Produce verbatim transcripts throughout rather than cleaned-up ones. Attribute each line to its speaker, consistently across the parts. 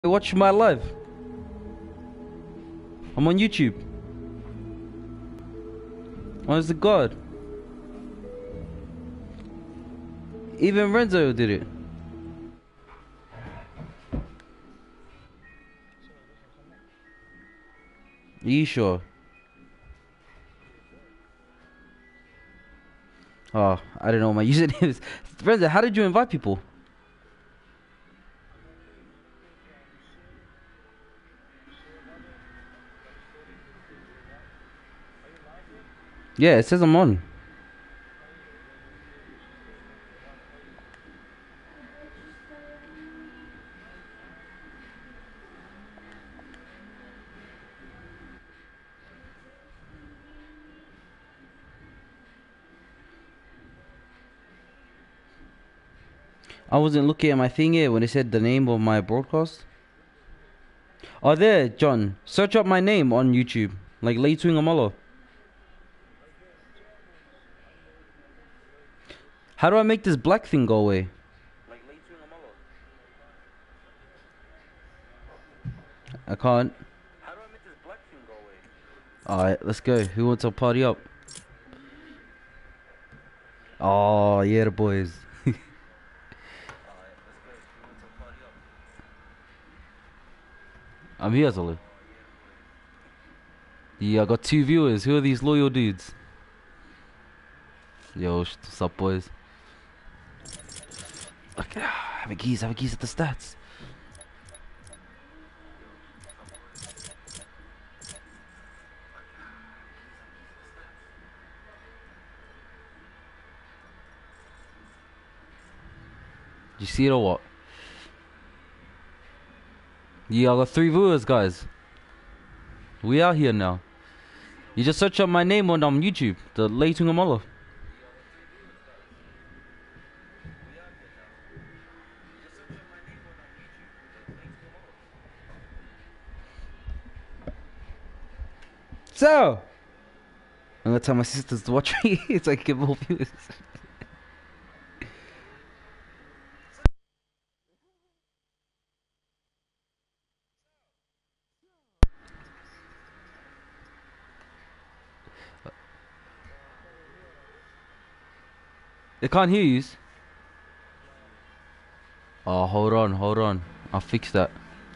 Speaker 1: Watch my live. I'm on YouTube. Honest to God. Even Renzo did it. Are you sure? Oh, I don't know what my username is. Renzo, how did you invite people? Yeah, it says I'm on. I wasn't looking at my thing here when it said the name of my broadcast. Oh, there, John. Search up my name on YouTube. Like Leitung Amalo. How do I make this black thing go away? I can't. How do I make this black thing go away? Alright, let's go. Who wants to party up? Oh, yeah, the boys. I'm here, Zolu. Yeah, I got two viewers. Who are these loyal dudes? Yo, what's up, boys? Okay, have a geese, have a geese at the stats. You see it or what? Yeah, I got three viewers, guys. We are here now. You just search up my name on um, YouTube, the Leitung Amalo. So, I'm gonna tell my sisters to watch me so I can get more viewers. They can't hear you. Oh, hold on, hold on. I'll fix that.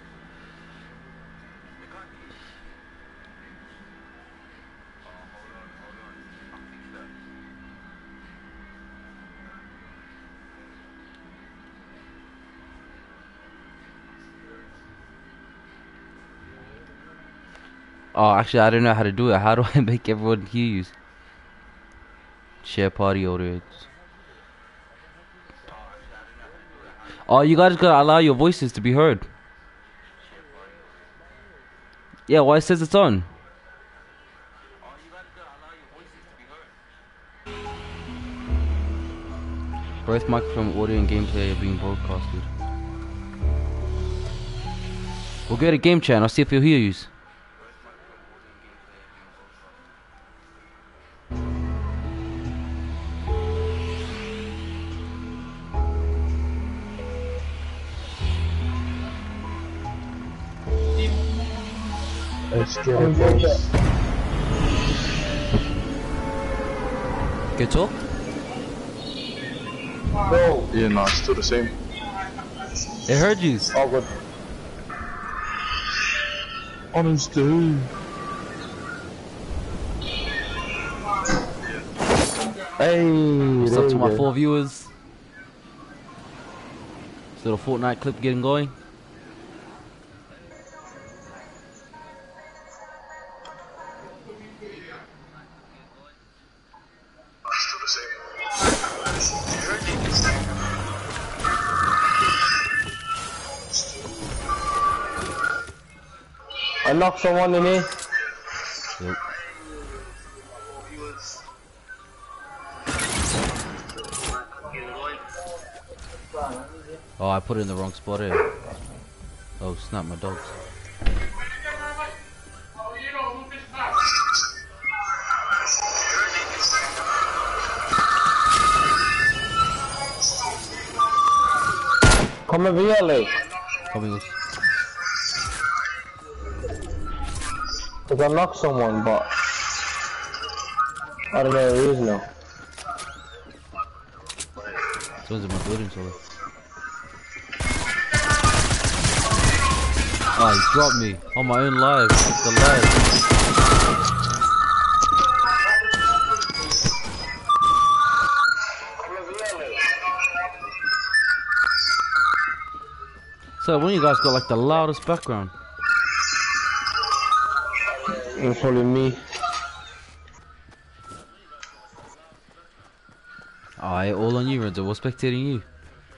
Speaker 1: Oh, actually, I don't know how to do it. How do I make everyone hear you? Share party audio. Oh, you guys gotta allow your voices to be heard. Yeah, well, it says it's on. Both microphone audio and gameplay are being broadcasted. We'll go to game chat and I'll see if he'll hear you.
Speaker 2: Let's get it, boys.
Speaker 1: Good talk?
Speaker 2: No. Yeah, no, it's still the same.
Speaker 1: It heard you.
Speaker 2: Oh, good. Honest dude. Hey,
Speaker 1: What's up to my
Speaker 2: go.
Speaker 1: four viewers? This little Fortnite clip getting going.
Speaker 2: I knocked someone in here.
Speaker 1: Yep. Oh, I put it in the wrong spot here. Oh, snap, my dogs.
Speaker 2: Come over here, Lee.
Speaker 1: Coming with.
Speaker 2: Cause I knocked someone, but I don't know who it is now.
Speaker 1: Someone's in my building, Solo. Oh, he dropped me on my own live. The live. So one of you guys got like the loudest background.
Speaker 2: It's probably me.
Speaker 1: Alright, all on you, Renzo. We're spectating you.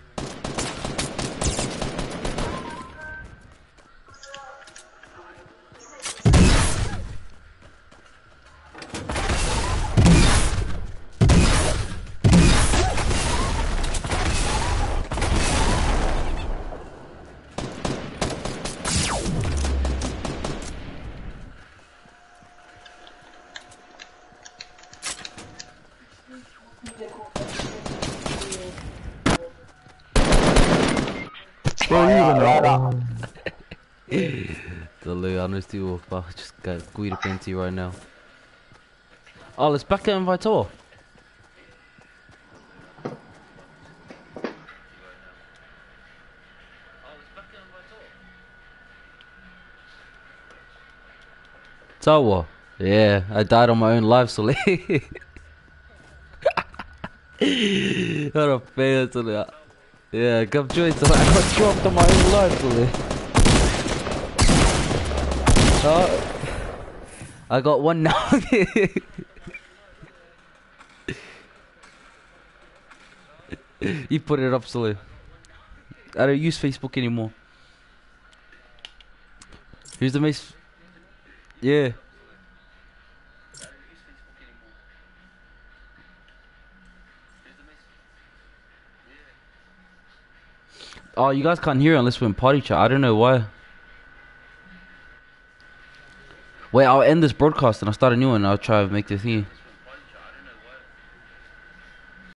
Speaker 1: The honesty will just got Guido Penti right now. Oh, let's back at invite all. Tawa. Yeah, I died on my own live, so What a fail, so yeah, come join, so I got dropped on my own live, so Oh, I got one now. You put it up, Sully. I don't use Facebook anymore. Who's the most? Yeah. Oh, you guys can't hear it unless we're in party chat. I don't know why. Wait, I'll end this broadcast and I'll start a new one and I'll try to make the thing.